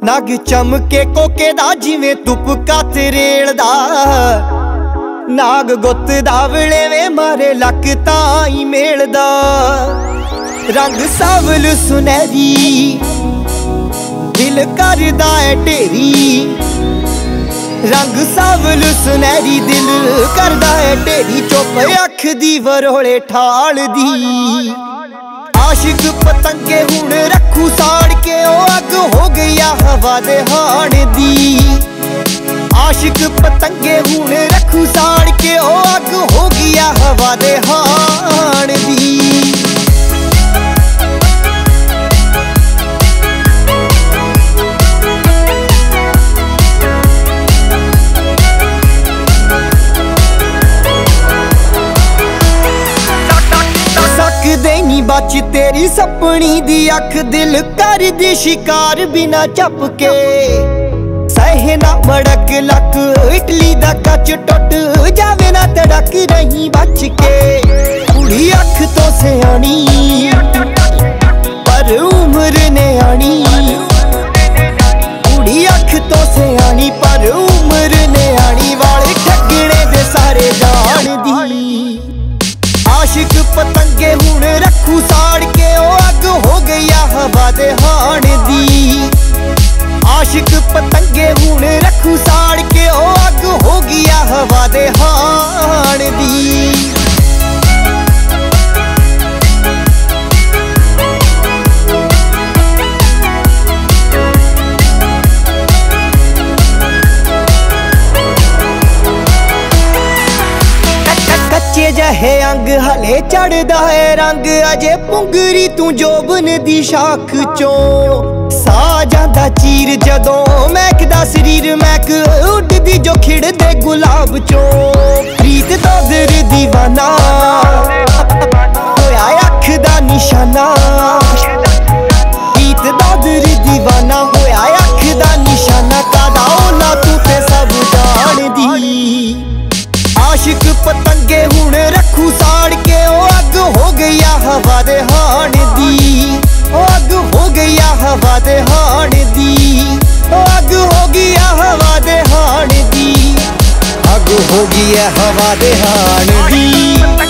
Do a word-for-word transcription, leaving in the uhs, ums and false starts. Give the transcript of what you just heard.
नग चमके कोके दा जिवें तुपका तरेल दा, नाग गुत्त दा वलेवे मारे लक ताई मेल दा। रंग सावल सुनहरी दिल करदा है ढेरी, रंग सावल सुनहरी दिल करदा है ढेरी। चुप अख दी वरोले ठाल दी, आशिक पतंगे हुण रखू साड़ के ओ अग हो गया हवा दे हाण दी। आशिक पतंगे हुण रखू साड़ के ओ अग हो गया हवा दे हाण दी। देनी बच तेरी सपनी दी अख, दिल कर दी शिकार बिना चप के। सहे ना मड़क लक इटली दा कच टुट जावे ना तड़क रही बच के। कुड़ी अख तो सियानी पर उम्र ने आनी, कुड़ी अख तो सियानी पर उम्र ने आनी। वाले ठगने दे सारे जान दी, आशिक पतंगे हुण रखू साड़ के ओ अग हो गया हवा दे हाण दी। आशिक पतंगे हुण रखू साड़ के ओ अग हो गया हवा दे हाण दी। कच्चे जहे अंग हले चढ़दा है रंग, अजे पुंगरी तू जोबन दी शाख चों। सा जांदा चीर जदों महकदा शरीर महक उड़दी जो खिड़दे गुलाब चों। प्रीत दा दिल दीवाना होया अख दा निशाना, प्रीत दा दिल दीवाना होया अख दा निशाना। कादा ओला तू ते सब जान दी, आशिक पतंगे हुण रखू साड़ के ओ अग हो गया हवा दे हाण दी। ओ अग हो गया हवा दे हाण दी, ओ अग हो गया हवा दे हाण दी, अग हो गया हवा दे हाण दी।